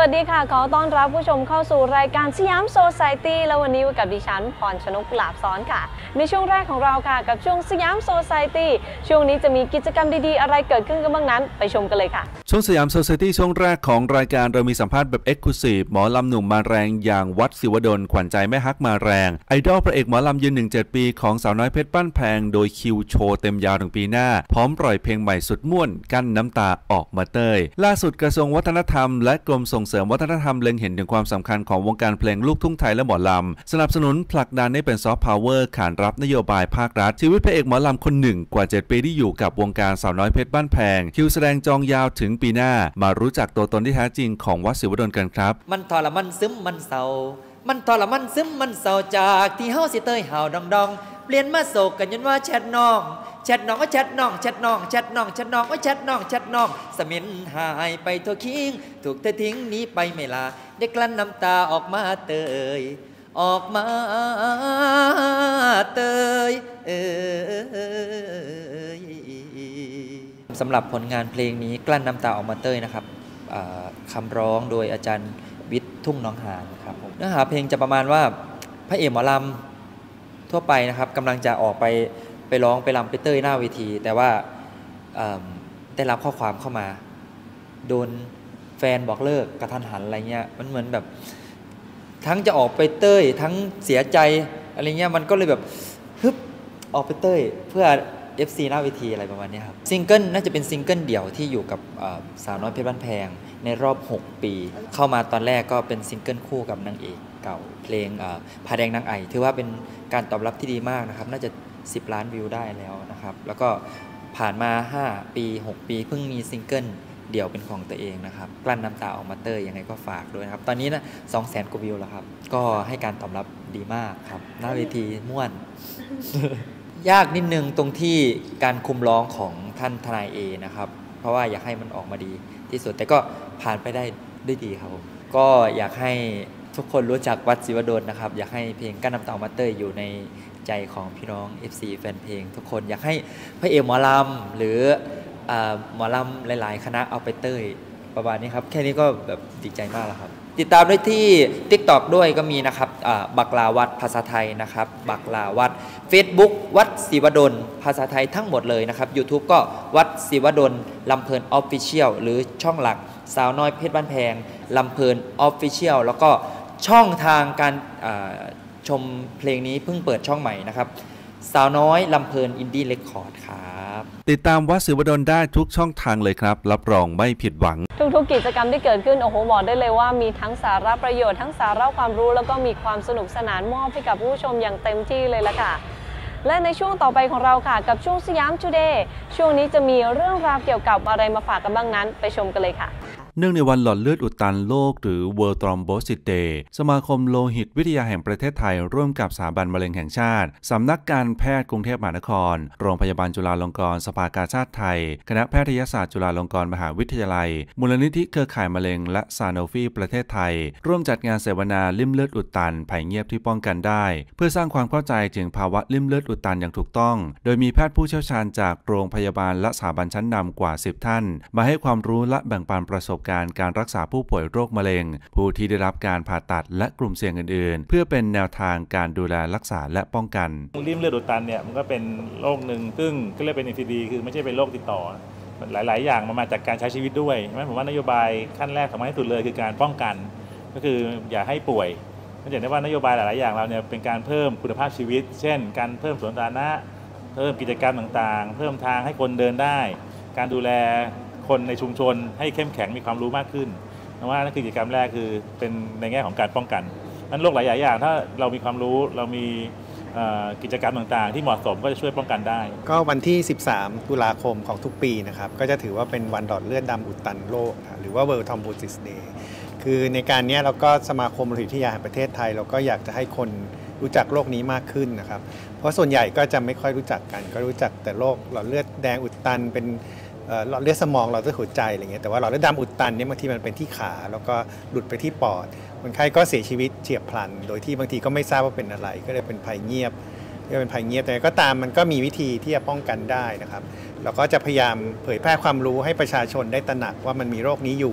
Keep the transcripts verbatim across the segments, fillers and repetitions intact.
วัสดีค่ะขอต้อนรับผู้ชมเข้าสู่รายการสยามโซไซตี้แล้ววันนี้กับดิฉันพรชนก กุหลาบซ้อนค่ะในช่วงแรกของเราค่ะกับช่วงสยามโซไซตี้ช่วงนี้จะมีกิจกรรมดีๆอะไรเกิดขึ้นกันบ้างนั้นไปชมกันเลยค่ะช่วงสยามโซไซตี้ช่วงแรกของรายการเรามีสัมภาษณ์แบบเอ็กซ์คลูซีฟหมอลำหนุ่มมาแรงอย่างวัดศิวดลขวัญใจแม่ฮักมาแรงไอดอลพระเอกหมอลำยืนหนึ่งเจ็ดปีของสาวน้อยเพชรบ้านแพงโดยคิวโชว์เต็มยาวถึงปีหน้าพร้อมปล่อยเพลงใหม่สุดม่วนกั้นน้ำตาออกมาเตยล่าสุดกระทรวงวัฒนธรรมและกรมส่งเสริมวัฒนธรรมเล็งเห็นถึงความสำคัญของวงการเพลงลูกทุ่งไทยและหมอลำสนับสนุนผลักดันให้เป็นซอฟต์พาวเวอร์ขานรับนโยบายภาครัฐชีวิตพระเอกหมอลำคนหนึ่งกว่าเจ็ดปีที่อยู่กับวงการสาวน้อยเพชรบ้านแพงคิวแสดงจองยาวถึงปีหน้ามารู้จักตัวตนที่แท้จริงของวัดศิวดลกันครับมันทรมันซึมมันเศร้ามันทรมันซึมมันเศร้าจากที่เฮาสิเตยห่าวดองดองเปลี่ยนมาโศกกันยันว่าแชทน้องแชทน้องก็แชทน้องแชทน้องแชทน้องแชทน้องก็แชทน้องแชทน้องสมินหายไปทั่วคิงถูกเธอทิ้งนี้ไปไม่ลาได้กลั้นน้ำตาออกมาเตยออกมาเตยเอยสำหรับผลงานเพลงนี้กลั้นน้ำตาออกมาเตยนะครับคำร้องโดยอาจารย์วิทย์ทุ่งน้องหานครับผมเนื้อหาเพลงจะประมาณว่าพระเอกหมอลำทั่วไปนะครับกำลังจะออกไปไปร้องไปรำไปเต้ยหน้าเวทีแต่ว่าได้รับข้อความเข้ามาโดนแฟนบอกเลิกกระทันหันอะไรเงี้ยมันเหมือนแบบทั้งจะออกไปเต้ยทั้งเสียใจอะไรเงี้ยมันก็เลยแบบฮึบออกไปเต้ยเพื่อ เอฟ ซี หน้าเวทีอะไรประมาณนี้ครับซิงเกิลน่าจะเป็นซิงเกิลเดี่ยวที่อยู่กับสาวน้อยเพชรบ้านแพงในรอบหกปีเข้ามาตอนแรกก็เป็นซิงเกิลคู่กับนางเอกเก่าเพลงผาแดงนางไอถือว่าเป็นการตอบรับที่ดีมากนะครับน่าจะสิบล้านวิวได้แล้วนะครับแล้วก็ผ่านมาห้าปีหกปีเพิ่งมีซิงเกิลเดี่ยวเป็นของตัวเองนะครับกลั้นน้ำตาออกมาเตยยังไงก็ฝากด้วยนะครับตอนนี้นะสองแสนกว่าวิวแล้วครับก็ให้การตอบรับดีมากครับหน้าเวทีม่วน ยากนิดนึงตรงที่การคุมร้องของท่านทนายเอนะครับเพราะว่าอยากให้มันออกมาดีที่สุดแต่ก็ผ่านไปได้ด้วยดีครับผมก็อยากให้ทุกคนรู้จักวัดศิวดลนะครับอยากให้เพลงกั้นน้ำตาออกมาเตยอยู่ในใจของพี่น้อง เอฟ ซี แฟนเพลงทุกคนอยากให้พระเอกหมอลำหรือหมอลำหลายๆคณะเอาไปเต้ยประมาณนี้ครับแค่นี้ก็แบบดีใจมากแล้วครับติดตามด้วยที่ ติ๊กต็อก ด้วยก็มีนะครับบักลาวัดภาษาไทยนะครับบักลาวัด Facebook วัดศิวดลภาษาไทยทั้งหมดเลยนะครับ YouTube ก็วัดศิวดลลำเพลิน Official หรือช่องหลักสาวน้อยเพชรบ้านแพงลำเพลิน Official แล้วก็ช่องทางการชมเพลงนี้เพิ่งเปิดช่องใหม่นะครับสาวน้อยลำเพลินอินดี้เรคคอร์ดครับติดตามวัดศิวดลได้ทุกช่องทางเลยครับรับรองไม่ผิดหวังทุกๆกิจกรรมที่เกิดขึ้นโอ้โหบอกได้เลยว่ามีทั้งสาระประโยชน์ทั้งสาระความรู้แล้วก็มีความสนุกสนานมอบให้กับผู้ชมอย่างเต็มที่เลยละค่ะและในช่วงต่อไปของเราค่ะกับช่วงสยามทูเดย์ช่วงนี้จะมีเรื่องราวเกี่ยวกับอะไรมาฝากกันบ้างนั้นไปชมกันเลยค่ะเนื่องในวันหลอดเลือดอุดตันโลกหรือ World Thrombosis Day สมาคมโลหิตวิทยาแห่งประเทศไทยร่วมกับสถาบันมะเร็งแห่งชาติสำนักการแพทย์กรุงเทพมหานครโรงพยาบาลจุฬาลงกรณ์สภากาชาดไทยคณะแพทยศาสตร์จุฬาลงกรณ์มหาวิทยาลัยมูลนิธิเครือข่ายมะเร็งและซาโนฟีประเทศไทยร่วมจัดงานเสวนาลิ่มเลือดอุดตันภัยเงียบที่ป้องกันได้เพื่อสร้างความเข้าใจถึงภาวะลิ่มเลือดอุดตันอย่างถูกต้องโดยมีแพทย์ผู้เชี่ยวชาญจากโรงพยาบาลและสถาบันชั้นนำกว่าสิบท่านมาให้ความรู้และแบ่งปันประสบการณ์การรักษาผู้ป่วยโรคมะเร็งผู้ที่ได้รับการผ่าตัดและกลุ่มเสี่ยงอื่นๆเพื่อเป็นแนวทางการดูแลรักษาและป้องกันลิ่มเลือดอุดตันเนี่ยมันก็เป็นโรคหนึ่งซึ่งก็เรียกเป็น เอ็น ซี ดี คือไม่ใช่เป็นโรคติดต่อหลายๆอย่างมันมาจากการใช้ชีวิตด้วยใช่ไหมผมว่านโยบายขั้นแรกสำคัญที่สุดเลยคือการป้องกันก็คืออย่าให้ป่วยก็เห็นได้ว่านโยบายหลายๆอย่างเราเนี่ยเป็นการเพิ่มคุณภาพชีวิตเช่นการเพิ่มสวนสาธารณะเพิ่มกิจกรรมต่างๆเพิ่มทางให้คนเดินได้การดูแลคนในชุมชนให้เข้มแข็งมีความรู้มากขึ้นว่านั่นคือกิจกรรมแรกคือเป็นในแง่ของการป้องกันนั้นโรคหลายอย่างถ้าเรามีความรู้เรามีกิจกรรมต่างๆที่เหมาะสมก็จะช่วยป้องกันได้ก็วันที่สิบสามตุลาคมของทุกปีนะครับก็จะถือว่าเป็นวันหลอดเลือดดำอุดตันโลกหรือว่า World Thrombosis Day คือในการนี้เราก็สมาคมโลหิตวิทยาแห่งประเทศไทยเราก็อยากจะให้คนรู้จักโรคนี้มากขึ้นนะครับเพราะส่วนใหญ่ก็จะไม่ค่อยรู้จักกันก็รู้จักแต่โรคหลอดเลือดแดงอุดตันเป็นหลอดเลือดสมองหลอดเลือดหัวใจอะไรเงี้ยแต่ว่าหลอดเลือดดำอุดตันเนี่ยบางทีมันเป็นที่ขาแล้วก็หลุดไปที่ปอดคนไข้ก็เสียชีวิตเฉียบพลันโดยที่บางทีก็ไม่ทราบว่าเป็นอะไรก็เลยเป็นภัยเงียบก็เป็นภัยเงียบแต่ก็ตามมันก็มีวิธีที่จะป้องกันได้นะครับเราก็จะพยายามเผยแพร่ความรู้ให้ประชาชนได้ตระหนักว่ามันมีโรคนี้อยู่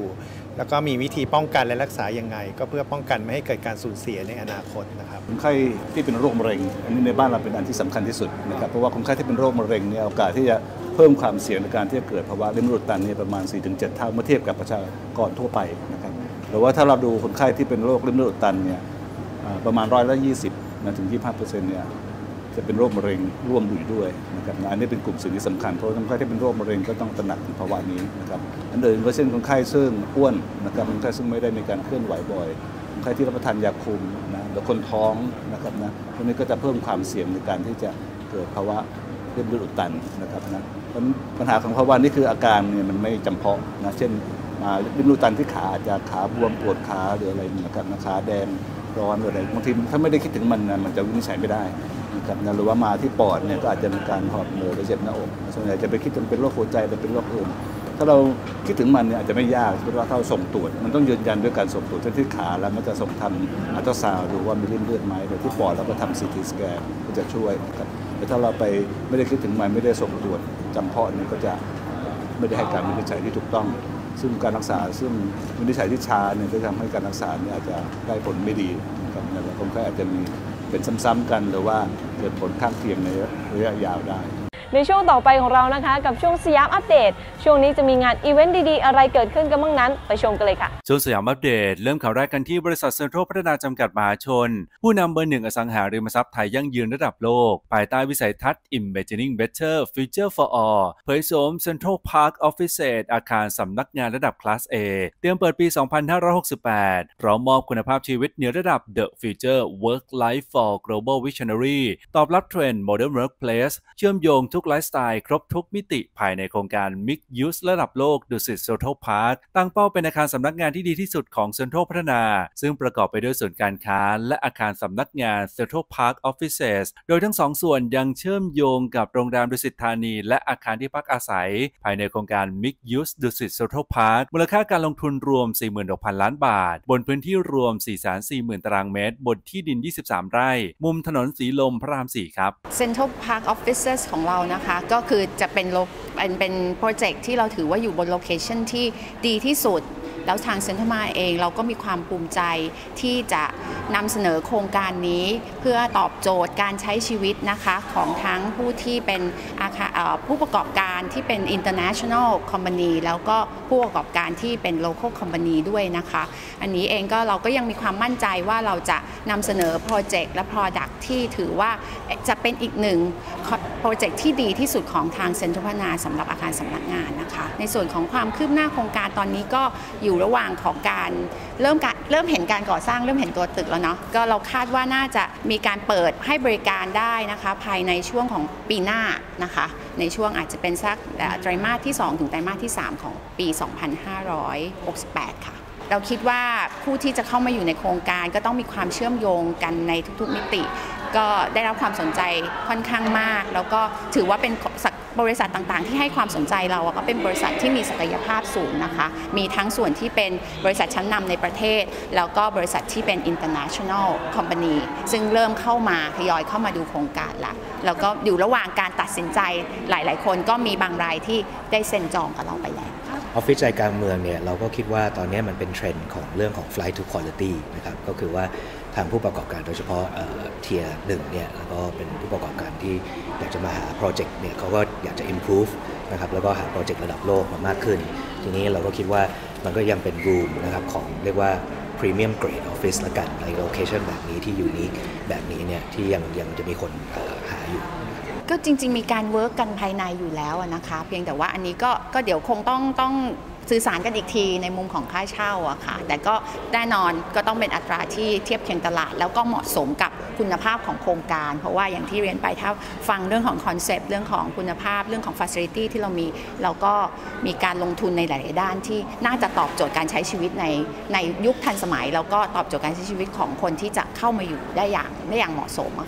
แล้วก็มีวิธีป้องกันและรักษายังไงก็เพื่อป้องกันไม่ให้เกิดการสูญเสียในอนาคตนะครับคนไข้ที่เป็นโรคมะเร็งอันนี้ในบ้านเราเป็นอันที่สำคัญที่สุดนะครับเพราะว่าคนไข้ที่เป็นโรคมะเร็งเนี่ยโอกาสที่จะเพิ่มความเสี่ยงในการที่จะเกิดภาวะลิ้นอุดตันเนี่ยประมาณ สี่ถึงเจ็ด เท่าเมื่อเทียบกับประชากรทั่วไปนะครับหรือว่าถ้าเราดูคนไข้ที่เป็นโรคลิ้นอุดตันเนี่ยประมาณร้อยละยี่สิบนะถึง ยี่สิบห้าเปอร์เซ็นต์ เนี่ยจะเป็นโรคมะเร็งร่วมอยู่ด้วยนะครับอันนี้เป็นกลุ่มสิ่งที่สำคัญเพราะคนไข้ที่เป็นโรคมะเร็งก็ต้องตระหนักถึงภาวะนี้นะครับอันอื่นก็เช่นคนไข้ซึ่งอ้วนนะครับคนไข้ซึ่งไม่ได้มีการเคลื่อนไหวบ่อยคนไข้ที่รับประทานยาคุมนะหรือคนท้องนะครับนะพวกนี้ก็จะเพิ่มความเสี่ยงในการที่จะเกิดภาวะลิ้นอุดตันนะครับนะปัญหาของภาวะนี้คืออาการเนี่ยมันไม่จำเพาะนะเช่นลิ้นอุดตันที่ขาอาจจะขาบวมปวดขาหรืออะไรนะครับขาแดงร้อนหรืออะไรบางทีถ้าไม่ได้คิดถึงมันนะมันจะวินิจฉัยไม่ได้นะครับหรือว่ามาที่ปอดเนี่ยก็อาจจะมีการหอบเหนื่อยหรือเจ็บหน้าอกส่วนใหญ่จะไปคิดถึงเป็นโรคหัวใจหรือเป็นโรคอื่นถ้าเราคิดถึงมันเนี่ยอาจจะไม่ยากเพราะว่าถ้าเราส่งตรวจมันต้องยืนยันด้วยการส่งตรวจที่ขาแล้วมันจะส่งทำอัลตราซาวด์ดูว่ามีริ่มเลือดไหมหรือที่ปอดเราก็ทำซีทีสแกนก็จะช่วยครับแต่ถ้าเราไปไม่ได้คิดถึงมันไม่ได้ส่งตรวจจำเพาะเนี่ยก็จะไม่ได้ให้การวินิจฉัยที่ถูกต้องซึ่งการรักษาซึ่งวินิจฉัยที่ช้าเนี่ยจะทำให้การรักษาเนี่ยอาจจะได้ผลไม่ดีนะครับแล้วคนไข้อาจจะมีเป็นซ้ำๆกันหรือว่าเกิดผลข้างเคียงในระยะยาวได้ในช่วงต่อไปของเรานะคะกับช่วงสยามอัปเดตช่วงนี้จะมีงานอีเวนต์ดีๆอะไรเกิดขึ้นกันบ้างนั้นไปชมกันเลยค่ะช่วงสยามอัปเดตเริ่มข่าวแรกกันที่บริษัทเซ็นทรัลพัฒนาจำกัดมหาชนผู้นำเบอร์หนึ่งอสังหาริมทรัพย์ไทยยั่งยืนระดับโลกภายใต้วิสัยทัศน์ Imagining Better Future for All เผยโฉม Central Park Offices อาคารสำนักงานระดับคลาส A เตรียมเปิดปี สองพันห้าร้อยหกสิบแปด พร้อมมอบคุณภาพชีวิตเหนือระดับ The Future Work Life for Global Visionary ตอบรับเทรนด์ Modern Workplace เชื่อมโยงทุกไลฟ์สไตล์ครบทุกมิติภายในโครงการ Mixed Use ระดับโลกดุสิต Central Park ตั้งเป้าเป็นอาคารสำนักงานที่ดีที่สุดของ Central พัฒนาซึ่งประกอบไปด้วยส่วนการค้าและอาคารสำนักงาน Central Park Offices โดยทั้งสองส่วนยังเชื่อมโยงกับโรงแรมดุสิตธานีและอาคารที่พักอาศัยภายในโครงการ Mixed Use ดุสิต Central Park มูลค่าการลงทุนรวม สี่หมื่นหกพัน ล้านบาทบนพื้นที่รวม สี่แสนสี่หมื่น ตารางเมตรบนที่ดิน ยี่สิบสาม ไร่มุมถนนสีลมพระราม สี่ ครับ Central Park Offices ของเรานะคะก็คือจะเป็นเป็นเป็นโปรเจกต์ที่เราถือว่าอยู่บนโลเคชันที่ดีที่สุดแล้วทางเซ็นทรัลมาเองเราก็มีความภูมิใจที่จะนำเสนอโครงการนี้เพื่อตอบโจทย์การใช้ชีวิตนะคะของทั้งผู้ที่เป็นอาคารผู้ประกอบการที่เป็น international company แล้วก็ผู้ประกอบการที่เป็น local company ด้วยนะคะอันนี้เองก็เราก็ยังมีความมั่นใจว่าเราจะนำเสนอโปรเจกต์และ product ที่ถือว่าจะเป็นอีกหนึ่งโปรเจกต์ที่ดีที่สุดของทางเซ็นทรัลพัฒนาสำหรับอาคารสำนักงานนะคะในส่วนของความคืบหน้าโครงการตอนนี้ก็อยู่ระหว่างของการเริ่มการเริ่มเห็นการก่อสร้างเริ่มเห็นตัวตึกแล้วเนาะก็เราคาดว่าน่าจะมีการเปิดให้บริการได้นะคะภายในช่วงของปีหน้านะคะในช่วงอาจจะเป็นสักไตรมาสที่สองถึงไตรมาสที่สามของปีสองพันห้าร้อยหกสิบแปดค่ะเราคิดว่าผู้ที่จะเข้ามาอยู่ในโครงการก็ต้องมีความเชื่อมโยงกันในทุกๆมิติก็ได้รับความสนใจค่อนข้างมากแล้วก็ถือว่าเป็นบริษัทต่างๆที่ให้ความสนใจเราก็เป็นบริษัทที่มีศักยภาพสูงนะคะมีทั้งส่วนที่เป็นบริษัทชั้นนำในประเทศแล้วก็บริษัทที่เป็น international company ซึ่งเริ่มเข้ามาทยอยเข้ามาดูโครงการละแล้วก็อยู่ระหว่างการตัดสินใจหลายๆคนก็มีบางรายที่ได้เซ็นจองกับเราไปแล้วออฟฟิศใจกลางเมืองเนี่ยเราก็คิดว่าตอนนี้มันเป็นเทรนด์ของเรื่องของ flight to quality นะครับก็คือว่าทางผู้ประกอบการโดยเฉพาะเทียร์หนึ่งเนี่ยแล้วก็เป็นผู้ประกอบการที่อยากจะมาหาโปรเจกต์เนี่ยเขาก็อยากจะ improve นะครับแล้วก็หาโปรเจกต์ระดับโลกมามากขึ้นทีนี้เราก็คิดว่ามันก็ยังเป็น room นะครับของเรียกว่า premium grade office ละกันใน location แบบนี้ที่ unique แบบนี้เนี่ยที่ยังยังจะมีคนหาอยู่ก็จริงๆมีการเวิร์กกันภายในอยู่แล้วนะคะเพียงแต่ว่าอันนี้ก็ก็เดี๋ยวคงต้องต้องสื่อสารกันอีกทีในมุมของค่าเช่าอะค่ะแต่ก็แน่นอนก็ต้องเป็นอัตราที่เทียบเคียงตลาดแล้วก็เหมาะสมกับคุณภาพของโครงการเพราะว่าอย่างที่เรียนไปถ้าฟังเรื่องของคอนเซปต์เรื่องของคุณภาพเรื่องของฟาซิลิตี้ที่เรามีเราก็มีการลงทุนในหลายๆด้านที่น่าจะตอบโจทย์การใช้ชีวิตในในยุคทันสมัยแล้วก็ตอบโจทย์การใช้ชีวิตของคนที่จะเข้ามาอยู่ได้อย่างได้อย่างเหมาะสมอะค่ะ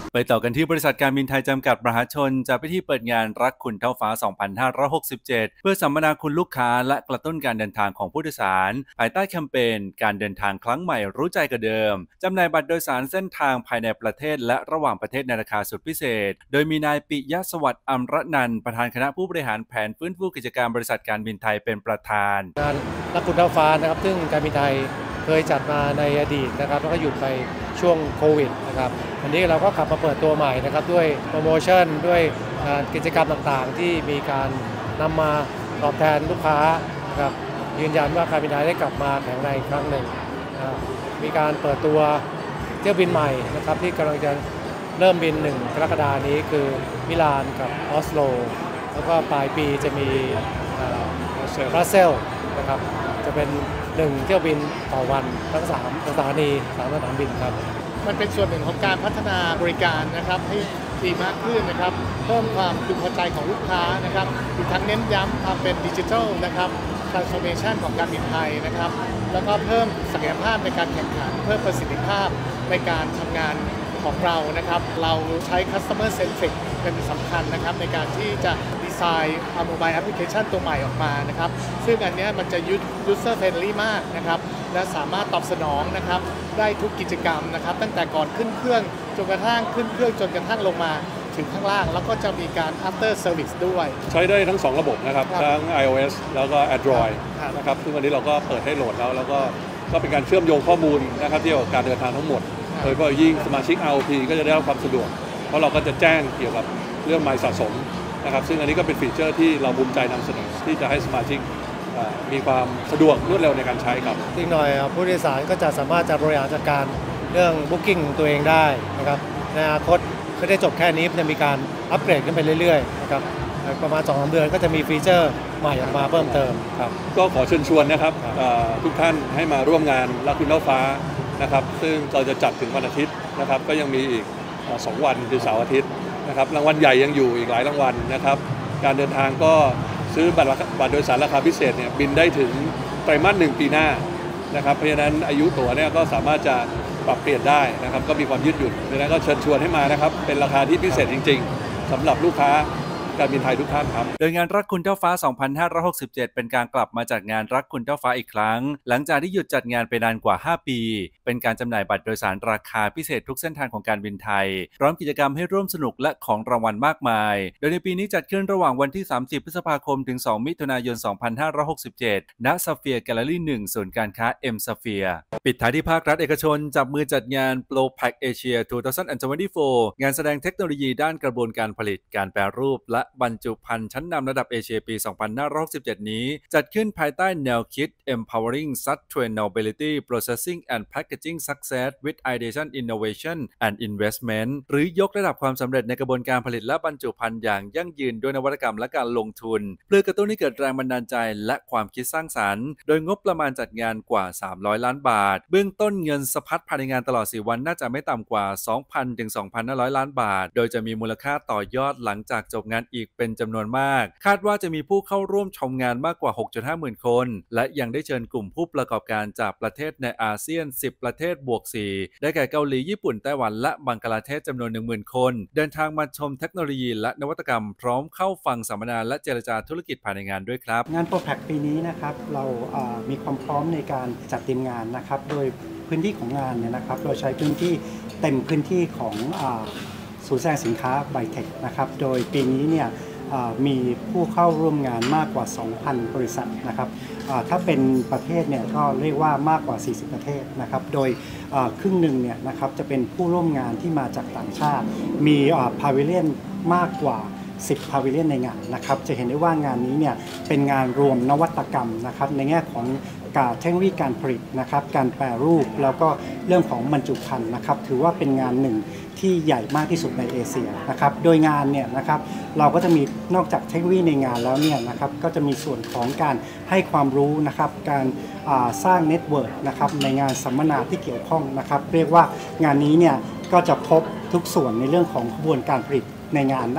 ไปต่อกันที่บริษัทการบินไทยจำกัดมหาชนจัดพิธีเปิดงานรักคุณเท่าฟ้า สองพันห้าร้อยหกสิบเจ็ด เพื่อสัมมนาคุณลูกค้าและกระตุ้นการเดินทางของผู้โดยสารภายใต้แคมเปญการเดินทางครั้งใหม่รู้ใจกว่าเดิมจำหน่ายบัตรโดยสารเส้นทางภายในประเทศและระหว่างประเทศในราคาสุดพิเศษโดยมีนายปิยะสวัสดิ์อำรนันท์ประธานคณะผู้บริหารแผนฟื้นฟูกิจการบริษัทการบินไทยเป็นประธานงานรักคุณเท่าฟ้านะครับซึ่งการบินไทยเคยจัดมาในอดีตนะครับแล้วก็หยุดไปช่วงโควิดนะครับอันนี้เราก็กลับมาเปิดตัวใหม่นะครับด้วยโปรโมชั่นด้วยกิจกรรมต่างๆที่มีการนำมาตอบแทนลูกค้านะครับยืนยันว่าการบินไทยได้กลับมาแข็งแรงอีกครั้งหนึ่งนะครับมีการเปิดตัวเที่ยวบินใหม่นะครับที่กำลังจะเริ่มบินหนึ่งกรกฎาคมนี้คือมิลานกับออสโลแล้วก็ปลายปีจะมีบรัสเซลส์นะครับจะเป็นหนึ่งเที่ยวบินต่อวันทั้งสามสถานีสามสนามบินครับมันเป็นส่วนหนึ่งของการพัฒนาบริการนะครับให้ดีมากขึ้นนะครับเพิ่มความพึงพอใจของลูกค้านะครับอีกทั้งเน้นย้ำความเป็นดิจิทัลนะครับ transformation ของการบินไทยนะครับแล้วก็เพิ่มศักยภาพในการแข่งขันเพิ่มประสิทธิภาพในการทำงานของเรานะครับเราใช้ customer centric เป็นสำคัญนะครับในการที่จะดีไซน์เอาโมบายแอปพลิเคชันตัวใหม่ออกมานะครับซึ่งอันนี้มันจะ user friendly มากนะครับและสามารถตอบสนองนะครับได้ทุกกิจกรรมนะครับตั้งแต่ก่อนขึ้นเครื่องจนกระทั่งขึ้นเครื่องจนกระทั่งลงมาถึงข้างล่างแล้วก็จะมีการ after service ด้วยใช้ได้ทั้งสองระบบนะครับทั้ง iOS แล้วก็ Android นะครับซึ่งวันนี้เราก็เปิดให้โหลดแล้วแล้วก็ก็เป็นการเชื่อมโยงข้อมูลนะครับเกี่ยวกับการเดินทางทั้งหมดโดยเฉพาะยิ่งสมาชิก อาร์ โอ พี ก็จะได้รับความสะดวกเพราะเราก็จะแจ้งเกี่ยวกับเรื่องไมล์สะสมนะครับซึ่งอันนี้ก็เป็นฟีเจอร์ที่เราภูมิใจนำเสนอที่จะให้สมาชิกมีความสะดวกรวดเร็วในการใช้ครับอีกหน่อยผู้โดยสารก็จะสามารถจะบริหารจัดการเรื่อง Booking ตัวเองได้นะครับในอนาคตไม่ได้จบแค่นี้จะมีการอัปเกรดขึ้นไปเรื่อยๆนะครับประมาณ สองถึงสาม เดือนก็จะมีฟีเจอร์ใหม่ออกมาเพิ่มเติมครับก็ขอเชิญชวนนะครับทุกท่านให้มาร่วมงานรักคุณเท่าฟ้านะครับซึ่งเราจะจัดถึงวันอาทิตย์นะครับก็ยังมีอีกสองวันคือเสาร์อาทิตย์นะครับรางวัลใหญ่ยังอยู่อีกหลายรางวัลนะครับการเดินทางก็ซื้อบัตรบัตรโดยสารราคาพิเศษเนี่ยบินได้ถึงไตรมาสหนึ่งปีหน้านะครับเพราะฉะนั้นอายุตั๋วเนี่ยก็สามารถจะปรับเปลี่ยนได้นะครับก็มีความยืดหยุ่นดังนั้นก็เชิญชวนให้มานะครับเป็นราคาที่พิเศษจริงๆสำหรับลูกค้าการบินไทยทุกท่านครับโดยงานรักคุณเท่าฟ้า สองพันห้าร้อยหกสิบเจ็ด เป็นการกลับมาจัดงานรักคุณเท่าฟ้าอีกครั้งหลังจากที่หยุดจัดงานไปนานกว่าห้าปีเป็นการจำหน่ายบัตรโดยสารราคาพิเศษทุกเส้นทางของการบินไทยพร้อมกิจกรรมให้ร่วมสนุกและของรางวัลมากมายโดยในปีนี้จัดขึ้นระหว่างวันที่สามสิบพฤษภาคมถึงสองมิถุนายนสองพันห้าร้อยหกสิบเจ็ดณ Sphere Gallery หนึ่งศูนย์การค้า M Sphere ปิดท้ายที่ภาครัฐเอกชนจับมือจัดงาน Propack Asia สองพันยี่สิบสี่ งานแสดงเทคโนโลยีด้านกระบวนการผลิตการแปรรูปและบรรจุภัณฑ์ชั้นนำระดับเอเชียปี สองพันห้าร้อยหกสิบเจ็ด นี้จัดขึ้นภายใต้แนวคิด Empowering Sustainability Processing and Packaging Success with Ideation Innovation and Investment หรือยกระดับความสำเร็จในกระบวนการผลิตและบรรจุภัณฑ์อย่างยั่งยืนด้วยนวัตกรรมและการลงทุนเพื่อกระตุ้นให้เกิดแรงบันดาลใจและความคิดสร้างสรรค์โดยงบประมาณจัดงานกว่าสามร้อยล้านบาทเบื้องต้นเงินสะพัดภายในงานตลอดสี่วันน่าจะไม่ต่ำกว่า สองพัน ถึง สองพันห้าร้อย ล้านบาทโดยจะมีมูลค่าต่อยอดหลังจากจบงานอีกเป็นจำนวนมากคาดว่าจะมีผู้เข้าร่วมชมงานมากกว่า หกจุดห้า หมื่นคนและยังได้เชิญกลุ่มผู้ประกอบการจากประเทศในอาเซียนสิบประเทศบวกสี่ได้แก่เกาหลีญี่ปุ่นไต้หวันและบังกลาเทศจำนวน หนึ่งหมื่น คนเดินทางมาชมเทคโนโลยีและนวัตกรรมพร้อมเข้าฟังสัมมนาและเจรจาธุรกิจภายในงานด้วยครับงาน Propack ปีนี้นะครับเรามีความพร้อมในการจัดทีมงานนะครับโดยพื้นที่ของงานเนี่ยนะครับเราใช้พื้นที่เต็มพื้นที่ของศูนย์แสดงสินค้าไบเทคนะครับโดยปีนี้เนี่ยมีผู้เข้าร่วมงานมากกว่า สองพัน บริษัทนะครับถ้าเป็นประเทศเนี่ยก็เรียกว่ามากกว่าสี่สิบประเทศนะครับโดยครึ่งหนึ่งเนี่ยนะครับจะเป็นผู้ร่วมงานที่มาจากต่างชาติมีพาวิเลียนมากกว่าสิบพาวิเลียนในงานนะครับจะเห็นได้ว่างานนี้เนี่ยเป็นงานรวมนวัตกรรมนะครับในแง่ของการเทคโนโลยีการผลิตนะครับการแปรรูปแล้วก็เรื่องของบรรจุภัณฑ์นะครับถือว่าเป็นงานหนึ่งที่ใหญ่มากที่สุดในเอเชียนะครับโดยงานเนี่ยนะครับเราก็จะมีนอกจากเทคโนโลยีในงานแล้วเนี่ยนะครับก็จะมีส่วนของการให้ความรู้นะครับการสร้างเน็ตเวิร์กนะครับในงานสัมมนาที่เกี่ยวข้องนะครับเรียกว่างานนี้เนี่ยก็จะพบทุกส่วนในเรื่องของกระบวนการผลิตในงาน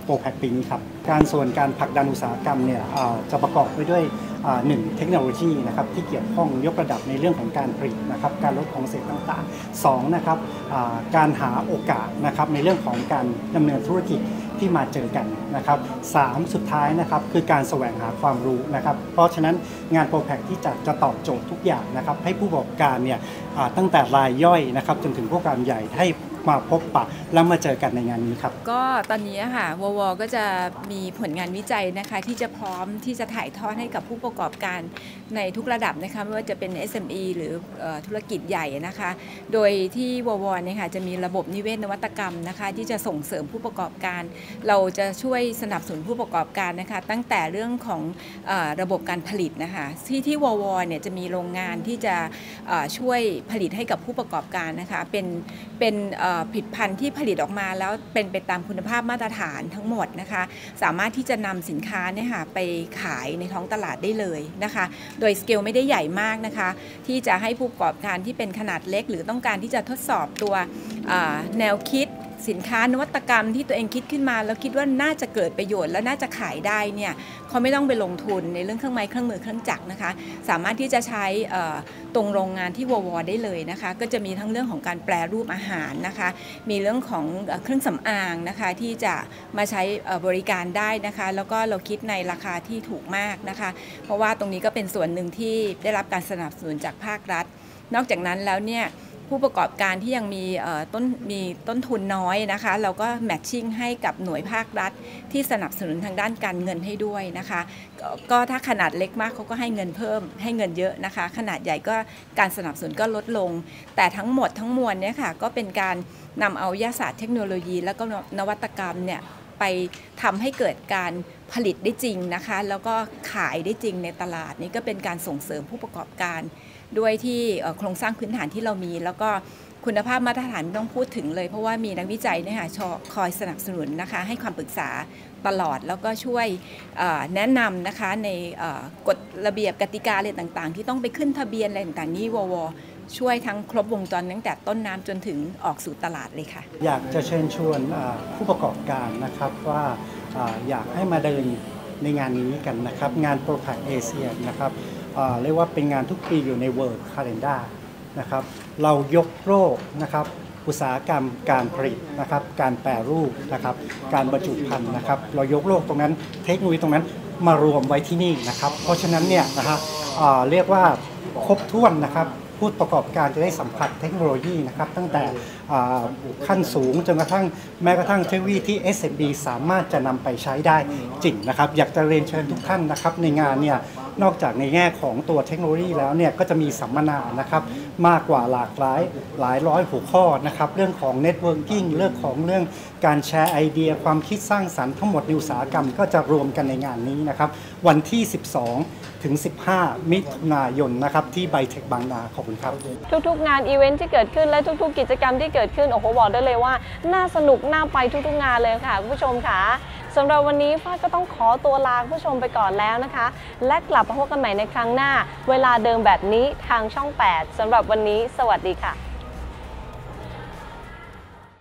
โปรแพคปีนี้ครับการส่วนการผลักดันอุตสาหกรรมเนี่ยจะประกอบไปด้วยหนึ่งเทคโนโลยีนะครับที่เกี่ยวข้องยกระดับในเรื่องของการผลิตนะครับการลดของเศษต่างๆสองนะครับการหาโอกาสนะครับในเรื่องของการดำเนินธุรกิจที่มาเจอกันนะครับสามสุดท้ายนะครับคือการแสวงหาความรู้นะครับเพราะฉะนั้นงานโปรแพคที่จะจะตอบโจทย์ทุกอย่างนะครับให้ผู้ประกอบการเนี่ยตั้งแต่รายย่อยนะครับจนถึงผู้ประกอบการใหญ่ให้มาพบปะแล้วมาเจอกันในงานนี้ครับก็ตอนนี้ค่ะววก็จะมีผลงานวิจัยนะคะที่จะพร้อมที่จะถ่ายทอดให้กับผู้ประกอบการในทุกระดับนะคะไม่ว่าจะเป็น เอส เอ็ม อี หรือธุรกิจใหญ่นะคะโดยที่ววเนี่ยค่ะจะมีระบบนิเวศนวัตกรรมนะคะที่จะส่งเสริมผู้ประกอบการเราจะช่วยสนับสนุนผู้ประกอบการนะคะตั้งแต่เรื่องของระบบการผลิตนะคะที่ที่ววเนี่ยจะมีโรงงานที่จะช่วยผลิตให้กับผู้ประกอบการนะคะเป็นเป็นผลิตภัณฑ์ที่ผลิตออกมาแล้วเป็นไปตามคุณภาพมาตรฐานทั้งหมดนะคะสามารถที่จะนำสินค้าเนี่ยค่ะไปขายในท้องตลาดได้เลยนะคะโดยสเกลไม่ได้ใหญ่มากนะคะที่จะให้ผู้ประกอบการที่เป็นขนาดเล็กหรือต้องการที่จะทดสอบตัวแนวคิดสินค้านวัตกรรมที่ตัวเองคิดขึ้นมาแล้วคิดว่าน่าจะเกิดประโยชน์และน่าจะขายได้เนี่ยเขาไม่ต้องไปลงทุนในเรื่องเครื่องไม้เครื่องมือเครื่องจักรนะคะสามารถที่จะใช้ตรงโรงงานที่ววได้เลยนะคะก็จะมีทั้งเรื่องของการแปรรูปอาหารนะคะมีเรื่องของเครื่องสำอางนะคะที่จะมาใช้บริการได้นะคะแล้วก็เราคิดในราคาที่ถูกมากนะคะเพราะว่าตรงนี้ก็เป็นส่วนหนึ่งที่ได้รับการสนับสนุนจากภาครัฐนอกจากนั้นแล้วเนี่ยผู้ประกอบการที่ยังมีต้นมีต้นทุนน้อยนะคะเราก็แมทชิ่งให้กับหน่วยภาครัฐที่สนับสนุนทางด้านการเงินให้ด้วยนะคะก็ถ้าขนาดเล็กมากเขาก็ให้เงินเพิ่มให้เงินเยอะนะคะขนาดใหญ่ก็การสนับสนุนก็ลดลงแต่ทั้งหมดทั้งมวลเนี่ยค่ะก็เป็นการนำเอาวิทยาศาสตร์เทคโนโลยีแล้วก็นวัตกรรมเนี่ยไปทำให้เกิดการผลิตได้จริงนะคะแล้วก็ขายได้จริงในตลาดนี้ก็เป็นการส่งเสริมผู้ประกอบการด้วยที่โครงสร้างพื้นฐานที่เรามีแล้วก็คุณภาพมาตรฐานไม่ต้องพูดถึงเลยเพราะว่ามีนักวิจัยเนี่ยค่ะคอยสนับสนุนนะคะให้ความปรึกษาตลอดแล้วก็ช่วยแนะนำนะคะในกฎระเบียบกติกาอะไรต่างๆที่ต้องไปขึ้นทะเบียนอะไรต่างๆนี่ววช่วยทั้งครบวงจรตั้งแต่ต้นน้ำจนถึงออกสู่ตลาดเลยค่ะอยากจะเชิญชวนผู้ประกอบการนะครับว่าอยากให้มาเดินในงานนี้กันนะครับงานโปรแพคเอเชียนะครับเรียกว่าเป็นงานทุกปีอยู่ใน World Calendar นะครับเรายกโลกนะครับอุตสาหกรรมการผลิตนะครับการแปรรูปนะครับการบรรจุภัณฑ์นะครับเรายกโลกตรงนั้นเทคโนโลยีตรงนั้นมารวมไว้ที่นี่นะครับเพราะฉะนั้นเนี่ยนะฮะเรียกว่าครบถ้วนนะครับผู้ประกอบการจะได้สัมผัสเทคโนโลยีนะครับตั้งแต่ขั้นสูงจนกระทั่งแม้กระทั่งเทคโนโลยีที่ เอส เอ็ม บี สามารถจะนำไปใช้ได้จริงนะครับอยากจะเรียนเชิญทุกท่านนะครับในงานเนี่ยนอกจากในแง่ของตัวเทคโนโลยีแล้วเนี่ยก็จะมีสัมมนานะครับมากกว่าหลากหลายหลายร้อยหัวข้อนะครับเรื่องของเน็ตเวิร์กิ่งเรื่องของเรื่องการแชร์ไอเดียความคิดสร้างสรรค์ทั้งหมดในอุตสาหกรรมก็จะรวมกันในงานนี้นะครับวันที่สิบสองถึงสิบห้ามิถุนายนนะครับที่ไบเทคบางนาขอบคุณครับทุกๆงานอีเวนท์ที่เกิดขึ้นและทุกๆกิจกรรมที่เกิดขึ้นโอ้โหบอกได้เลยว่าน่าสนุกน่าไปทุกๆงานเลยค่ะคุณผู้ชมค่ะสำหรับวันนี้ฟ้าก็ต้องขอตัวลาคุณผู้ชมไปก่อนแล้วนะคะและกลับมาพบกันใหม่ในครั้งหน้าเวลาเดิมแบบนี้ทางช่องแปดสำหรับวันนี้สวัสดีค่ะ